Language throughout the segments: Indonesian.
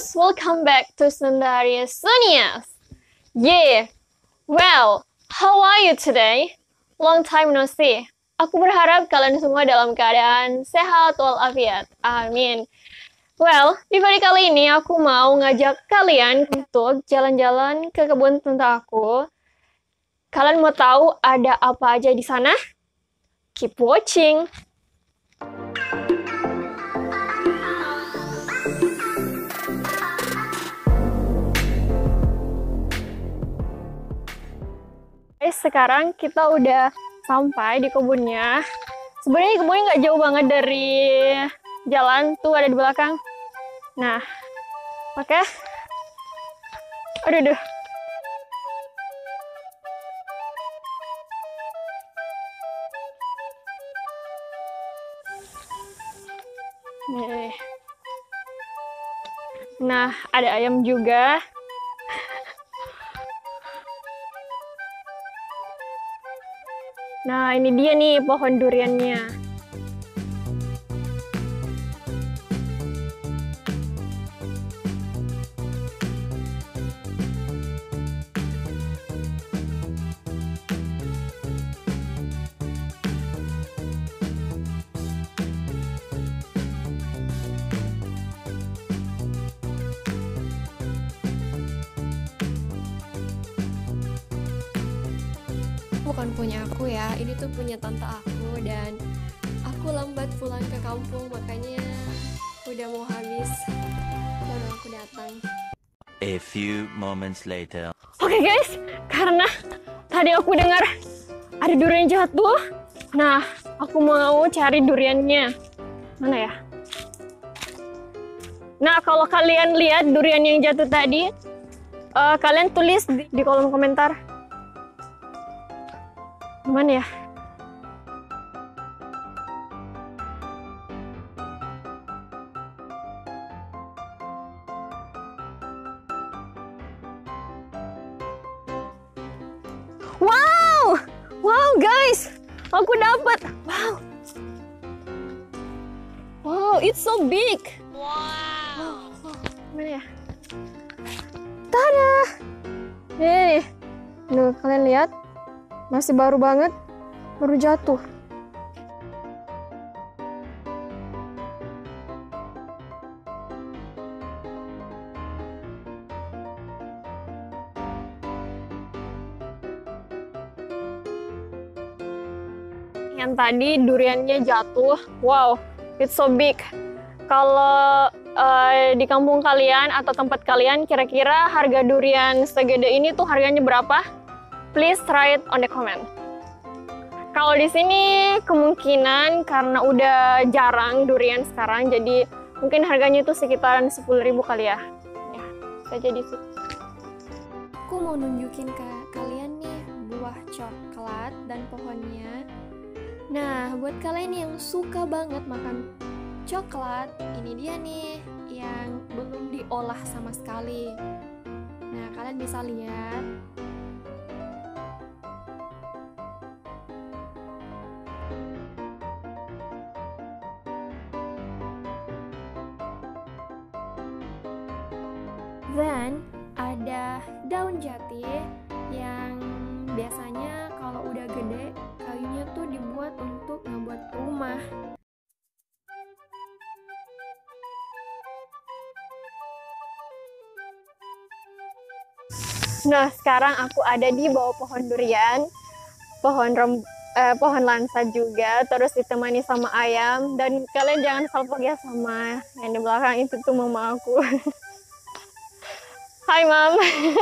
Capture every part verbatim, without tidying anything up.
guys, welcome back to Sundari Sunias. Yeah, well, how are you today? Long time no see. Aku berharap kalian semua dalam keadaan sehat walafiat. Amin. Well, di video kali ini aku mau ngajak kalian untuk jalan-jalan ke kebun tante aku. Kalian mau tahu ada apa aja di sana? Keep watching. Guys, sekarang kita udah sampai di kebunnya. Sebenarnya kebunnya nggak jauh banget dari jalan, tuh ada di belakang. Nah, oke. Okay. Aduh, aduh. Nih. Nah, ada ayam juga. Nah, ini dia nih pohon duriannya. Bukan punya aku ya, ini tuh punya tante aku, dan aku lambat pulang ke kampung, makanya udah mau habis baru aku datang. A few moments later. Oke okay guys, karena tadi aku dengar ada durian jatuh, nah aku mau cari duriannya. Mana ya? Nah, kalau kalian lihat durian yang jatuh tadi, uh, kalian tulis di, di kolom komentar. Gimana ya? Wow! Wow guys! Aku dapat. Wow. Wow, it's so big. Wow. Wow. Gimana ya? Tada! Nih. Nuh, kalian lihat? Masih baru banget, baru jatuh. Yang tadi duriannya jatuh, wow, it's so big. Kalau uh, di kampung kalian atau tempat kalian, kira-kira harga durian segede ini tuh harganya berapa? Please write on the comment. Kalau di sini kemungkinan karena udah jarang durian sekarang, jadi mungkin harganya itu sekitaran sepuluh ribu kali ya. Ya, saja di situ. Aku mau nunjukin ke kalian nih buah coklat dan pohonnya. Nah, buat kalian yang suka banget makan coklat, ini dia nih yang belum diolah sama sekali. Nah, kalian bisa lihat. Dan ada daun jati yang biasanya kalau udah gede kayunya tuh dibuat untuk ngebuat rumah. Nah, sekarang aku ada di bawah pohon durian, pohon rem, eh, pohon lansa juga, terus ditemani sama ayam. Dan kalian jangan salpok ya sama yang di belakang itu tuh mama aku. Hai Mam.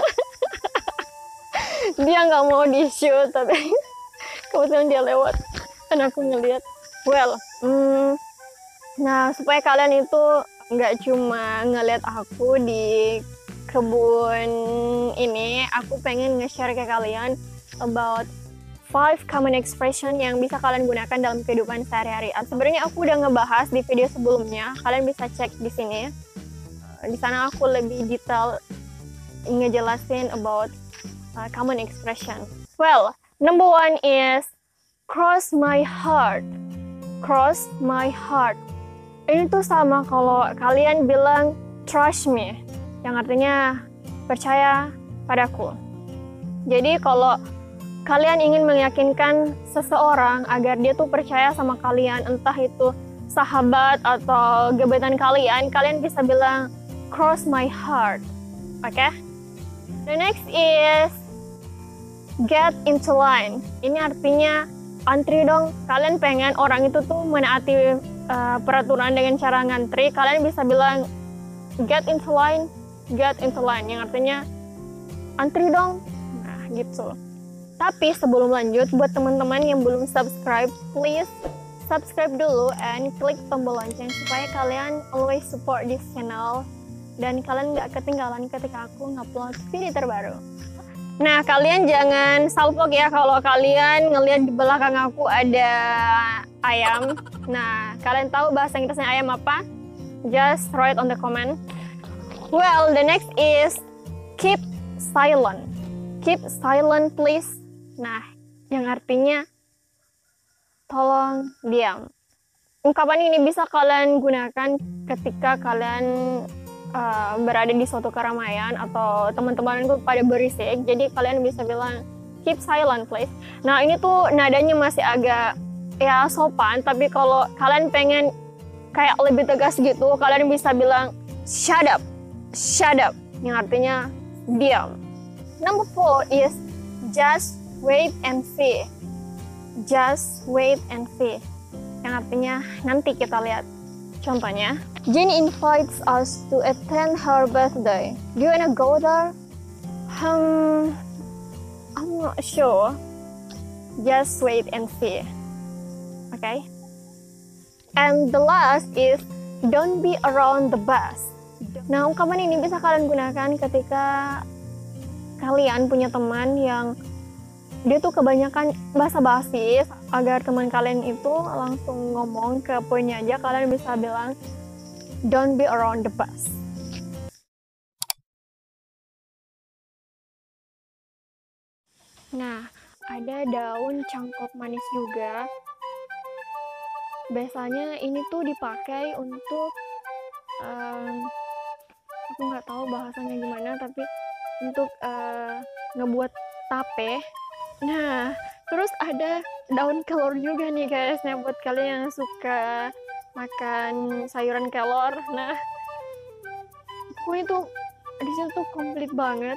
Dia nggak mau di shoot, tapi kebetulan dia lewat dan aku ngeliat. Well, hmm, nah supaya kalian itu nggak cuma ngeliat aku di kebun ini, aku pengen nge-share ke kalian about five common expression yang bisa kalian gunakan dalam kehidupan sehari-hari. Sebenarnya aku udah ngebahas di video sebelumnya, kalian bisa cek di sini. Di sana aku lebih detail ngejelasin about uh, common expression. Well, number one is cross my heart. Cross my heart. Ini tuh sama kalau kalian bilang trust me. yang artinya percaya padaku. Jadi kalau kalian ingin meyakinkan seseorang agar dia tuh percaya sama kalian, entah itu sahabat atau gebetan kalian, kalian bisa bilang cross my heart. Oke? Okay? The next is get into line. Ini artinya antri dong. Kalian pengen orang itu tuh menaati uh, peraturan dengan cara ngantri, kalian bisa bilang get into line, get into line, yang artinya antri dong. Nah, gitu. Tapi sebelum lanjut, buat teman-teman yang belum subscribe, please subscribe dulu and klik tombol lonceng supaya kalian always support this channel dan kalian nggak ketinggalan ketika aku ngupload video terbaru. Nah, kalian jangan salfok ya kalau kalian ngelihat di belakang aku ada ayam. Nah, kalian tahu bahasa Inggrisnya ayam apa? Just write on the comment. Well, the next is keep silent. Keep silent please. Nah, yang artinya tolong diam. Ungkapan ini bisa kalian gunakan ketika kalian uh, berada di suatu keramaian atau teman-teman itu pada berisik. Jadi kalian bisa bilang keep silent please. Nah, ini tuh nadanya masih agak ya sopan, tapi kalau kalian pengen kayak lebih tegas gitu, kalian bisa bilang shut up. Shut up, yang artinya diam. Number four is just wait and see. Just wait and see, yang artinya nanti kita lihat. Contohnya, Jenny invites us to attend her birthday. Do you wanna go there? Hmm, I'm not sure. Just wait and see. Okay. And the last is don't be around the bus. Nah, ungkapan ini bisa kalian gunakan ketika kalian punya teman yang dia tuh kebanyakan basa-basi, agar teman kalian itu langsung ngomong ke poinnya aja. Kalian bisa bilang don't be around the bus. Nah, ada daun cangkok manis juga. Biasanya ini tuh dipakai untuk um, aku nggak tahu bahasanya gimana, tapi untuk uh, ngebuat tape. Nah, terus ada daun kelor juga nih guys, nah buat kalian yang suka makan sayuran kelor. Nah, pokoknya tuh di sini tuh komplit banget.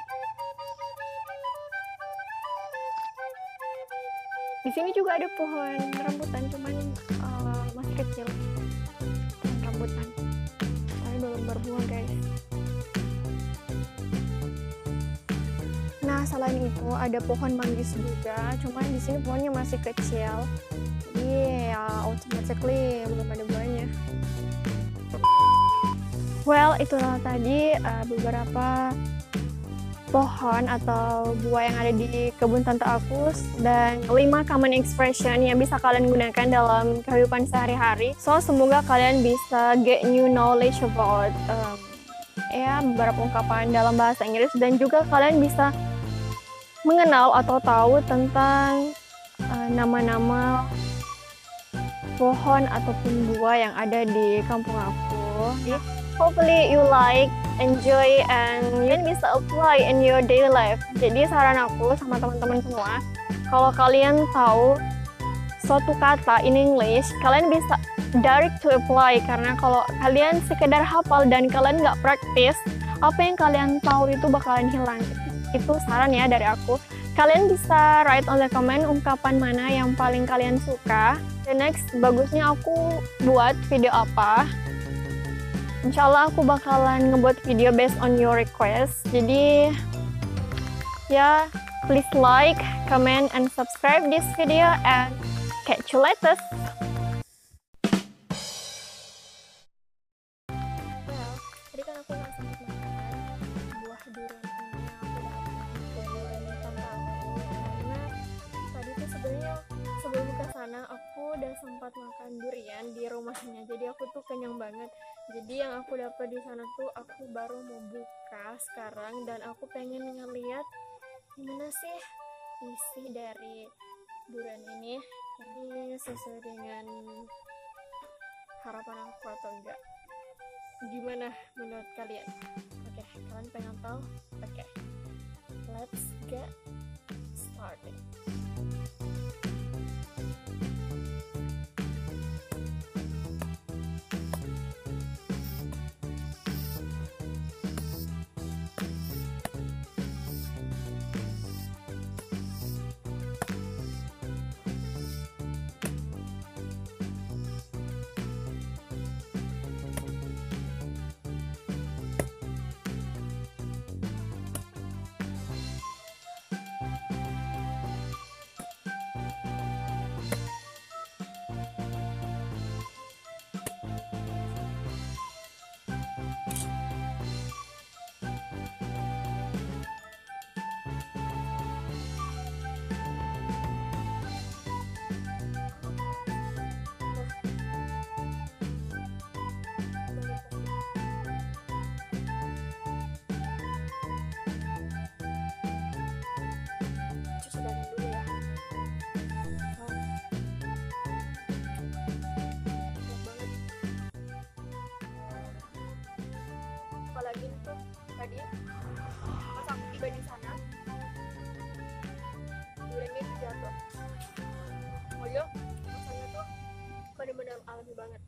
Di sini juga ada pohon rambutan, cuman uh, masih kecil. Pohon rambutan, tapi belum berbuah guys. Nah, selain itu ada pohon manggis juga, cuman di sini pohonnya masih kecil. Jadi ya automatically belum ada buahnya. Well, itulah tadi uh, beberapa pohon atau buah yang ada di kebun tante aku dan lima common expression yang bisa kalian gunakan dalam kehidupan sehari-hari. So, semoga kalian bisa get new knowledge about um, ya beberapa ungkapan dalam bahasa Inggris, dan juga kalian bisa mengenal atau tahu tentang uh, nama-nama pohon ataupun buah yang ada di kampung aku. Jadi, hopefully you like, enjoy, and you can bisa apply in your daily life. Jadi saran aku sama teman-teman semua, kalau kalian tahu suatu kata in English, kalian bisa direct to apply, karena kalau kalian sekedar hafal dan kalian nggak praktis, apa yang kalian tahu itu bakalan hilang. Itu saran ya dari aku. Kalian bisa write on the comment ungkapan mana yang paling kalian suka. The next, bagusnya aku buat video apa. Insya Allah aku bakalan ngebuat video based on your request. Jadi ya, please like, comment, and subscribe this video, and catch you later. Well, tadi kan aku nggak sempat makan buah durian ini. Aku dapat dari tante aku, karena tadi tuh sebenarnya sebelum ke sana aku udah sempat makan durian di rumahnya. Jadi aku tuh kenyang banget. Jadi yang aku dapat di sana tuh aku baru mau buka sekarang, dan aku pengen ngeliat gimana sih isi dari durian ini. Jadi sesuai dengan harapan aku atau enggak? Gimana menurut kalian? Oke, kalian Kalian pengen tahu? Oke, okay. Let's get started. Apalagi tuh tadi pas aku tiba di sana duriannya itu jatuh. Oh iya, rasanya tuh benar-benar alami banget.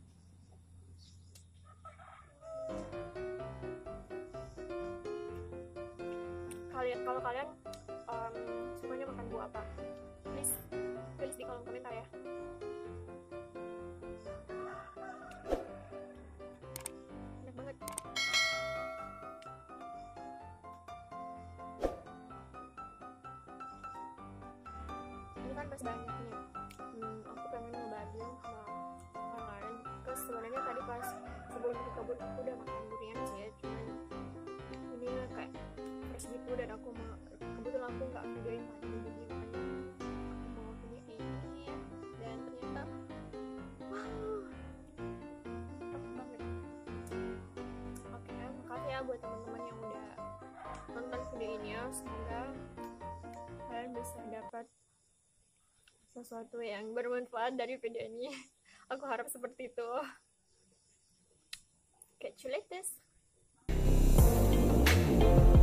Kalian kalau kalian um, sukanya makan buah apa? Please tulis di kolom komentar ya. Enak banget. Ini kan pas banyak nih. Hmm, aku pengen ngebagiin sama orang lain. Terus sebenarnya tadi pas sebelum ke kebun aku udah makan durian sih ya, cuman ini kayak fresh gitu dan aku mau kebetulan aku nggak videoin tadi jadi makanya aku mau videoin ini ya. Dan ternyata wow, enak banget. Oke, makasih ya buat teman-teman yang udah nonton video ini ya. Semoga kalian bisa dapat sesuatu yang bermanfaat dari video ini. Aku harap seperti itu. Catch you later.